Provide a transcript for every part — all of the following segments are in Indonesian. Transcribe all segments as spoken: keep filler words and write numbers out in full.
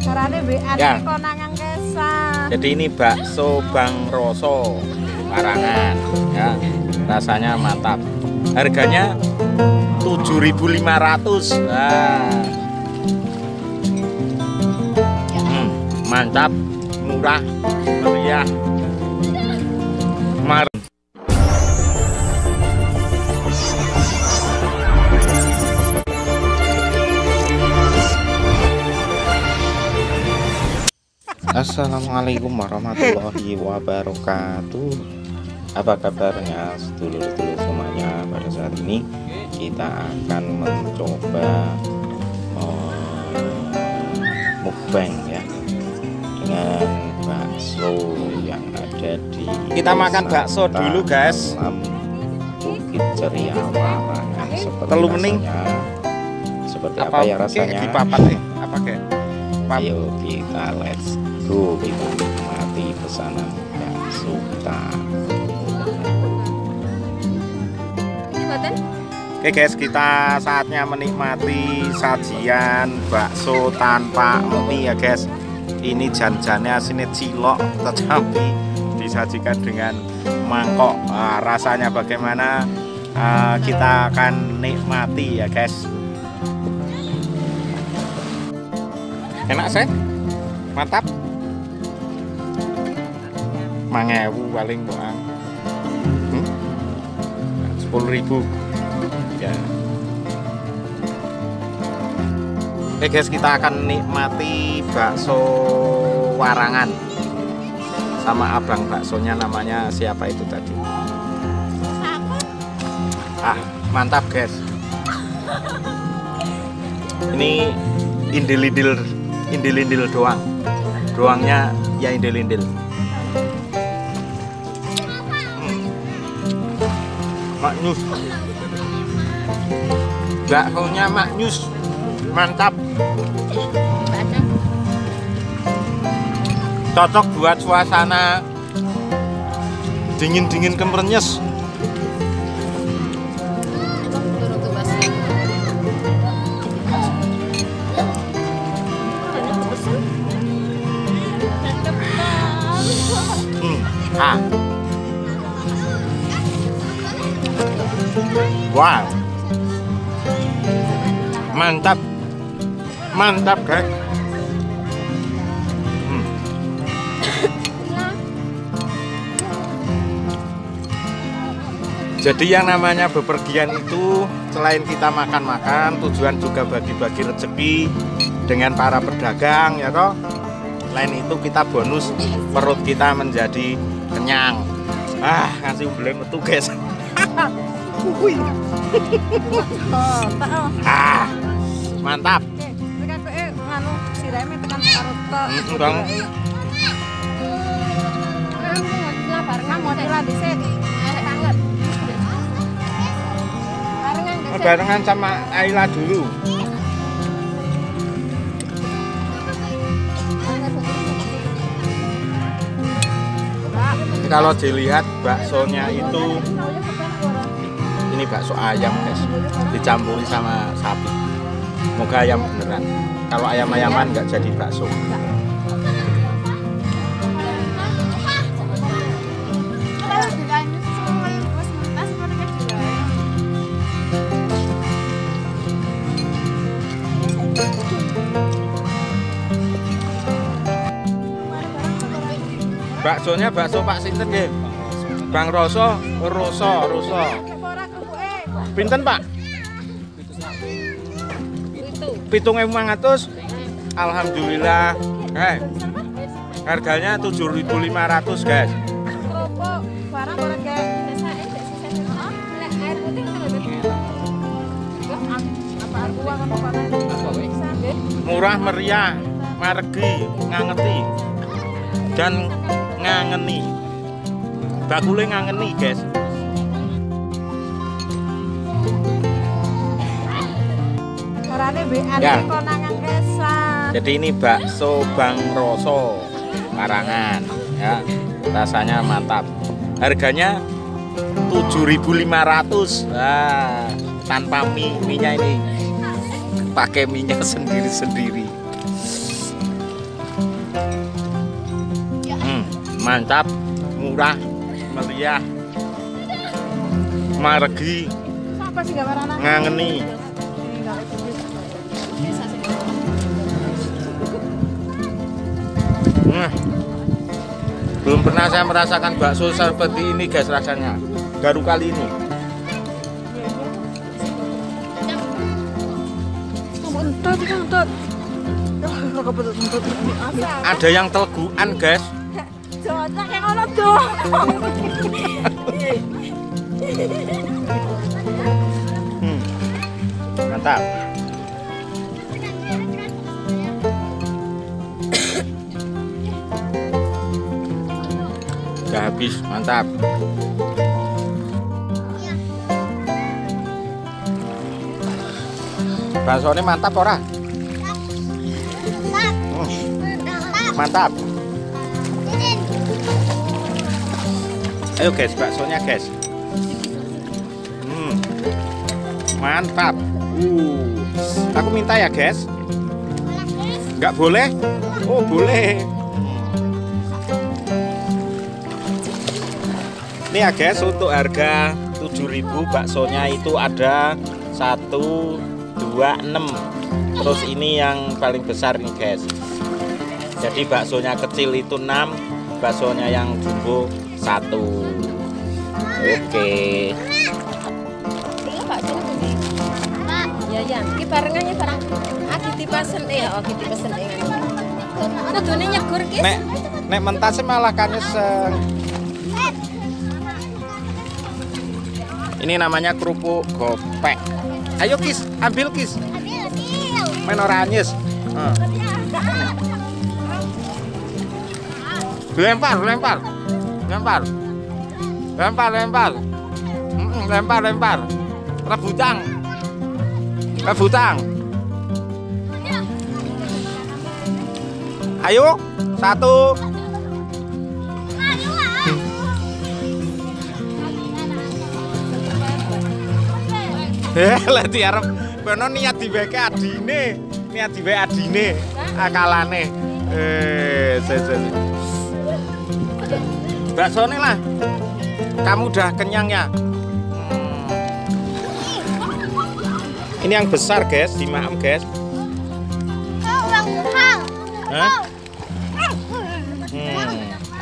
Ya. Jadi ini bakso Bang Roso Warangan ya. Rasanya mantap. Harganya tujuh ribu lima ratus. Nah. Hmm, mantap, murah, meriah. Mar Assalamualaikum warahmatullahi wabarakatuh. Apa kabarnya sedulur-sedulur semuanya? Pada saat ini kita akan mencoba uh, mukbang ya, dengan bakso yang ada di kita makan bakso dulu guys. Bukit Ceria Warangan. Seperti Telu mening. Seperti apa, apa ya rasanya? Di papat nih. Apa kayak? Ayo kita let's go, kita nikmati pesanan bakso kita. Oke guys, kita saatnya menikmati sajian bakso tanpa mie ya guys. Ini jan-jannya sini cilok tetapi disajikan dengan mangkok. Nah, rasanya bagaimana? Uh, kita akan nikmati ya guys. Enak sih, mantap. Mangewu paling buang, hmm? sepuluh ribu ya. Oke guys, kita akan nikmati bakso Warangan sama abang baksonya, namanya siapa itu tadi? Ah, mantap guys. Ini indil-indil indil-indil doang, doangnya ya indil-indil. hmm. Maknyus, baksonya maknyus, mantap, cocok buat suasana dingin-dingin kemernyes. Ah. Wow, mantap, mantap guys. hmm. Jadi yang namanya bepergian itu selain kita makan-makan, tujuan juga bagi-bagi rezeki dengan para pedagang ya toh. Selain itu kita bonus perut kita menjadi kenyang. Ah, ngasih belum metu guys. Ah, mantap. Barengan sama Ayla dulu. Kalau dilihat baksonya itu, ini bakso ayam guys, dicampuri sama sapi. Moga ayam beneran. Kalau ayam-ayaman nggak jadi bakso. Baksonya bakso Pak Sinten nggih? Bang Roso, Roso, Roso. Pinten Pak? pitung ewu lima ratus. Alhamdulillah. Eh, harganya tujuh ribu lima ratus guys. Murah meriah, margi, ngangeti, dan ngangeni. Bakule ngangeni guys. Ya. Jadi ini bakso Bang Roso Warangan ya. Rasanya mantap. Harganya tujuh ribu lima ratus. Nah, tanpa mie, mie-nya ini pakai minyak sendiri-sendiri. Mantap, murah, meriah, margi, ngangeni. Hmm. Belum pernah saya merasakan bakso seperti ini guys rasanya. Baru kali ini. Ada yang teleguan guys. Hmm. Mantap. Udah habis, mantap. Bakso ini mantap ora? Hmm. Mantap. Ayo guys, baksonya guys. Hmm. Mantap. Uh. Aku minta ya guys. Nggak boleh? Oh boleh. Ini ya guys, untuk harga tujuh ribu baksonya itu ada satu, dua, enam. Terus ini yang paling besar nih guys. Jadi baksonya kecil itu enam, baksonya yang jumbo satu. Oke. Ya ya, iki barengannya barang aki pesen eh oh iki pesen eh. Kudune nyegur ki. Nek nek mentas malah kan nyeseng. Ini namanya kerupuk gopek. Ayo Kis, ambil Kis. Main ora anyes. Uh. Lempar, lempar. Lempar. Lempar, lempar. Mm-mm, lempar, lempar. Rebutan. Rebutan. Ayo, satu. Lah diarep kono niat diweke adine, niat diweke adine akalane. Eh, sese. Baksone lah. Kamu udah kenyang ya? Hmm. Ini yang besar, guys, dimaem, guys. Hah? Hmm.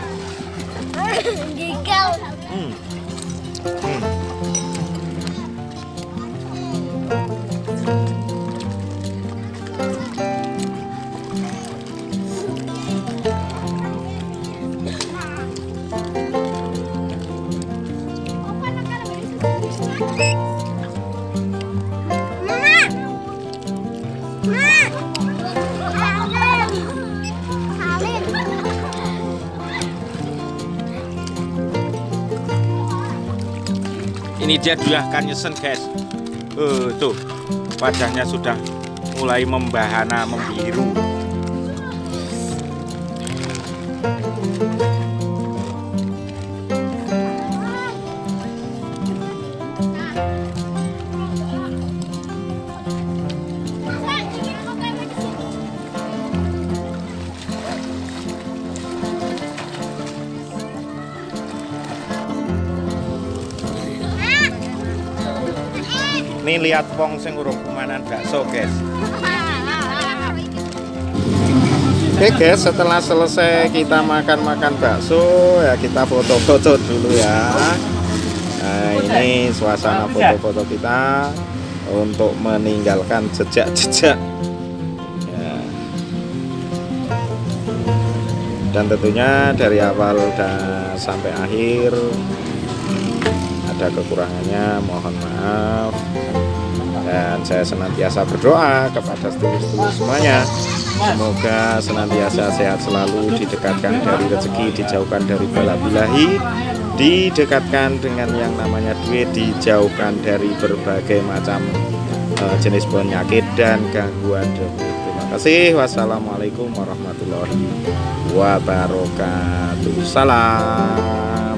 Hmm. Hmm. Ini dia dulahkan nyesen guys. Uh, tuh wajahnya sudah mulai membahana, membiru. Ini lihat wong sing urung kumanan bakso guys. Oke guys, setelah selesai kita makan-makan bakso ya kita foto-foto dulu ya. Nah ini suasana foto-foto kita untuk meninggalkan jejak-jejak ya. Dan tentunya dari awal dan sampai akhir ada kekurangannya, mohon maaf. Dan saya senantiasa berdoa kepada sedulur-sedulur semuanya, semoga senantiasa sehat selalu, didekatkan dari rezeki, dijauhkan dari bala bilahi, didekatkan dengan yang namanya duit, dijauhkan dari berbagai macam uh, jenis penyakit dan gangguan debu. Terima kasih. Wassalamualaikum warahmatullahi wabarakatuh. Salam.